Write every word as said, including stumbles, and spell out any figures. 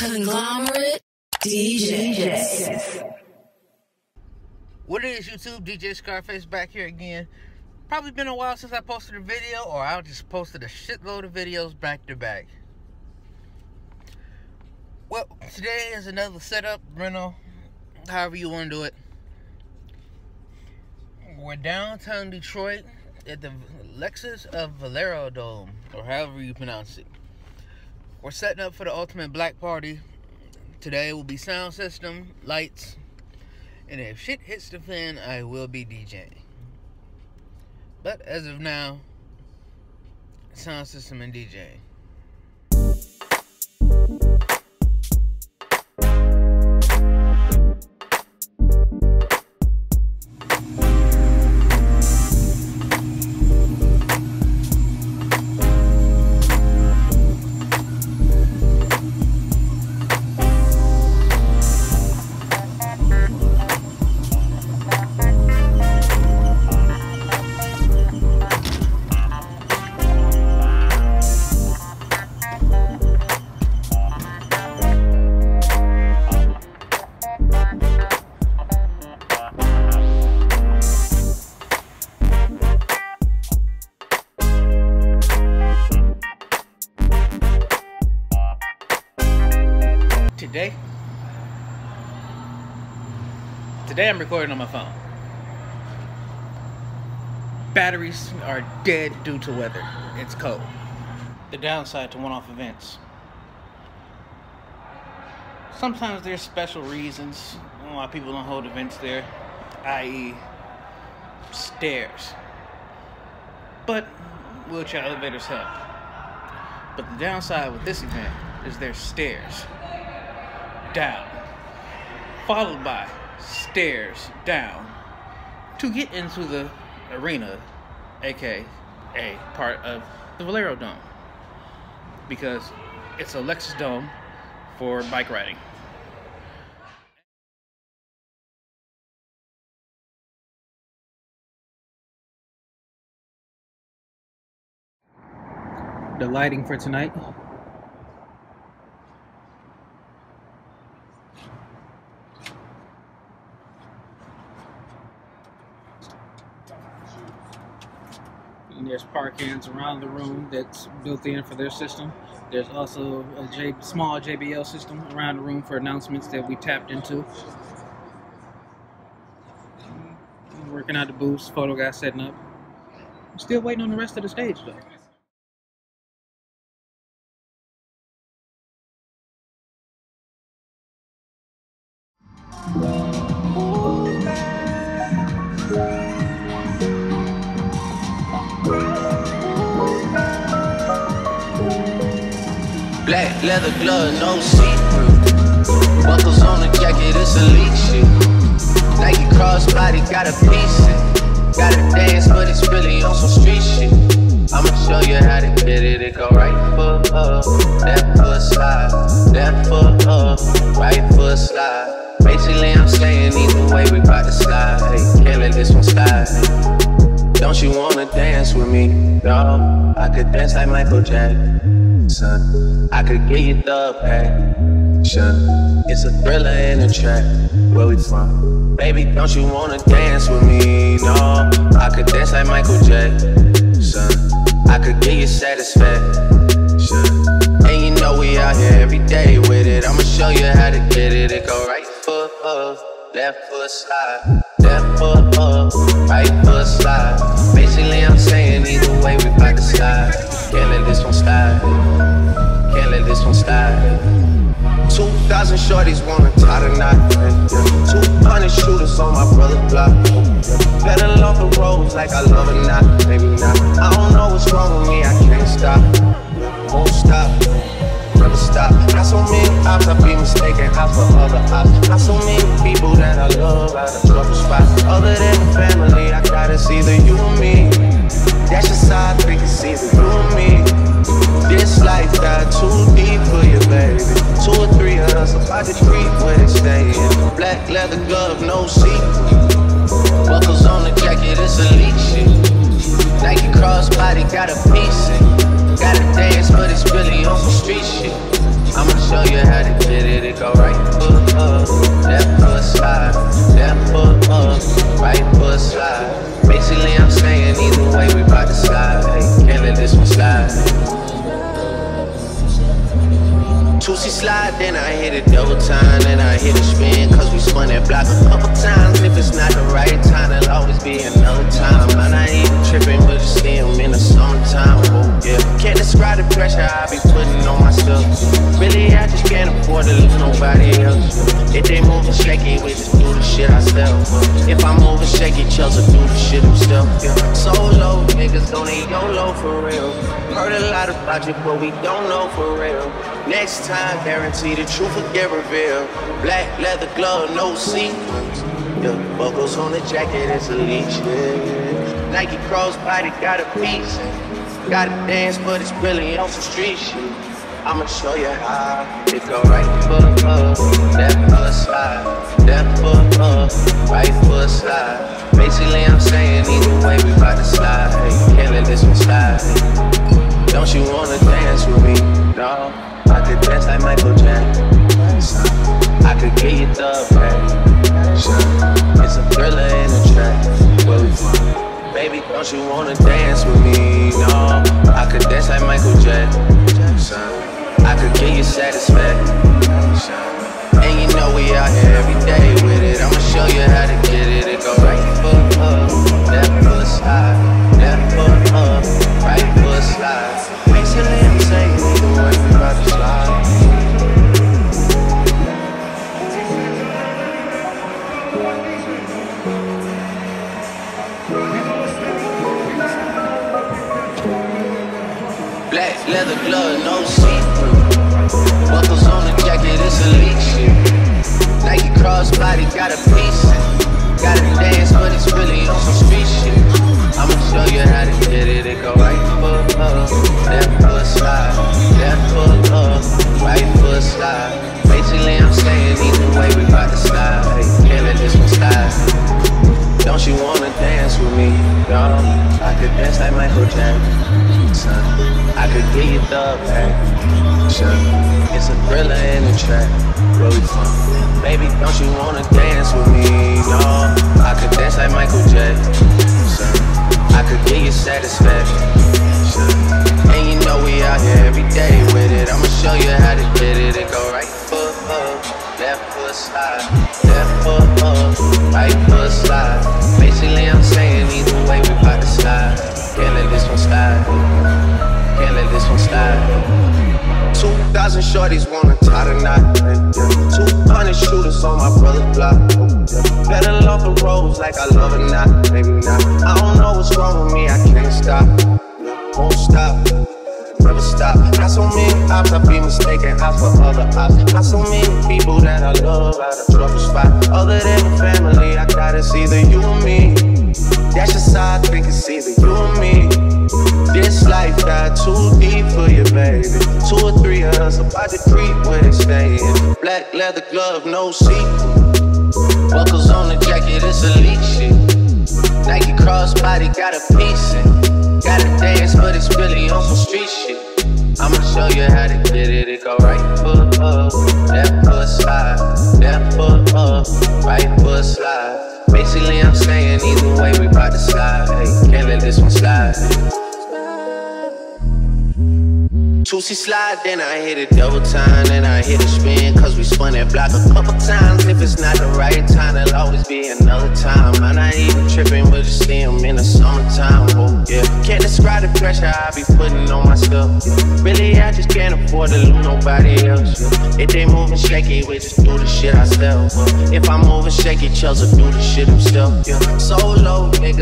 Conglomerate D Js. What it is, YouTube? D J Scarface back here again. Probably been a while since I posted a video, or I just posted a shitload of videos back to back. Well, today is another setup, rental, however you want to do it. We're downtown Detroit at the Lexus of Valero Dome, or however you pronounce it. We're setting up for the ultimate black party. Today will be sound system, lights, and if shit hits the fan, I will be DJing. But as of now, sound system and DJing. Today, today I'm recording on my phone. Batteries are dead due to weather. It's cold. The downside to one-off events. Sometimes there's special reasons why people don't hold events there, that is stairs. But wheelchair elevators help. But the downside with this event is there's stairs down, followed by stairs down to get into the arena, aka part of the Valero Dome, because it's a Lexus Dome for bike riding. The lighting for tonight. And there's park cans around the room that's built in for their system. There's also a J small J B L system around the room for announcements that we tapped into. Working out the booths, photo guy setting up. I'm still waiting on the rest of the stage though. Black leather glove, no see-through. Buckles on the jacket, it's elite shit. Nike crossbody, got a piece it. Gotta dance, but it's really on some street shit. I'ma show you how to get it. It go right foot up, left foot slide, left foot up, right foot slide. Basically, I'm saying either way, we bout to slide. Hey, can't let this one slide. Don't you wanna dance with me? No, I could dance like Michael Jackson. I could get you the passion. It's a thriller in a track. Where we from? Baby, don't you wanna dance with me? No, I could dance like Michael Jackson. I could get you satisfaction. And you know we out here every day with it. I'ma show you how to get it. It go right foot up, left foot slide, left foot up, right foot slide. Basically, I'm saying either way we bout to slide. Can't let this one slide. Can't let this one slide. Two thousand shorties wanna tie the knot. Two hundred shooters on my brother's block. Pedal off the roads like I love it not, maybe not. I don't know what's wrong with me, I can't stop. Won't stop, never stop. Got so many ops, I be mistaken ops for other ops. Got so many people that I love out of trouble spots. Other than the family, I gotta see either you or me. That's your side, think it's either you or me. This life got too deep for you, baby. Two or three of us about to creep when it's staying. Black leather glove, no see-through. Buckles on the jacket, it's elite shit. Nike crossbody, got a piece it. Gotta dance, but it's really on some street shit. I'ma show you how to get Two C slide, then I hit it double time, then I hit a spin, cause we spun that block a couple times. If it's not the right time, there'll always be another time. I'm not even tripping, we'll just see them in the summertime. Oh yeah, can't describe the pressure I be putting on myself. Really, I just can't afford to lose nobody else. If they moving shaky, we just do the shit ourselves. If I'm moving shaky, Chelsea do the shit himself. Yeah. Solo niggas don't need YOLO for real. Heard a lot about you, but we don't know for real. Next time, guarantee the truth will get revealed. Black leather glove, no sequins. Yeah, buckles on the jacket, it's a leash. Yeah. Nike crossbody got a piece. Gotta dance, but it's really on some street shit. I'ma show you how. It go right foot up, left foot slide, left foot up, right foot slide. Basically, I'm saying either way, we bout to slide. Hey, can't let this one slide. Don't you wanna dance with me? No. I could dance like Michael Jackson. I could get you the back. It's a thriller in the track. Where we from? Baby, don't you wanna dance with me? No, I could dance like Michael Jackson. I could get you satisfaction. And you know we out here every day with it. I'ma show you how to get it. It go right foot up, left foot slide, left foot up, right foot slide. Basically, I'm saying either way, we about to slide. Black leather glove, no see-through. Buckles on the jacket, it's elite shit. Nike crossbody got a piece. Gotta dance, but it's really on some street shit. I'ma show you how to get it. It go right foot up, left foot slide, left foot up, right foot slide. Basically, I'm saying either way, we bout to slide. Hey, can't let this one slide. Don't you wanna dance with me? No, I could dance like Michael Jackson. I could get you the back. It's a thriller in the track. Where we from? Baby, don't you wanna dance with me? No, I could dance like Michael Jackson. I could get you satisfaction. And you know we out here every day with it. I'ma show you how to get it. It go right foot up, left foot slide, left foot up, right foot slide. Basically, I'm saying either way, we bout to slide. Can't let this one slide. Can't let this one slide. Two thousand shorties wanna tie the knot. Yeah. Two hundred shooters on my brother's block. Yeah. Better love the rose like I love her not. Maybe not. I don't know what's wrong with me, I can't stop. Yeah. Won't stop. Never stop. Got so many ops, I be mistaken ops for other ops. Got so many people that I love out of trouble spot. Other than family, I got it's either you or me. That's just how I think it's either you or me. This life got too deep for you, baby. Two or three of us about to creep where they staying. Black leather glove, no sequin. Buckles on the jacket, it's elite shit. Nike crossbody got a piece in. Gotta dance, but it's really on some street shit. I'ma show you how to get it. It go right foot up, left foot slide, left foot up, right foot slide. Basically, I'm saying either way, we bout to slide. Hey, can't let this one slide. Two C slide, then I hit it double time, then I hit a spin, cause we spun that block a couple times. If it's not the right time, there'll always be another time. I'm not even tripping, we'll just see them in the summertime. Oh yeah, can't describe the pressure I be putting on myself. Yeah. Really, I just can't afford to lose nobody else. Yeah. If they moving shaky, we just do the shit ourselves. Uh, if I'm moving shaky, Chelsea do the shit himself. Yeah. Solo niggas